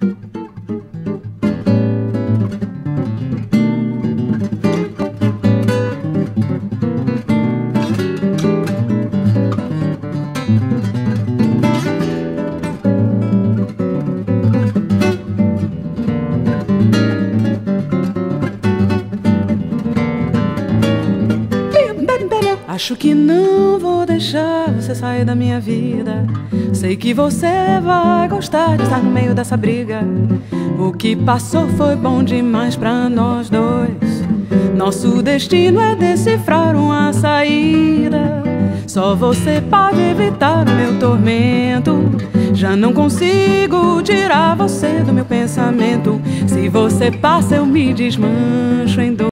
Acho que não vou deixar você sair da minha vida. Sei que você vai gostar de estar no meio dessa briga. O que passou foi bom demais pra nós dois. Nosso destino é decifrar uma saída. Só você pode evitar o meu tormento. Já não consigo tirar você do meu pensamento. Se você passa eu me desmancho em dor.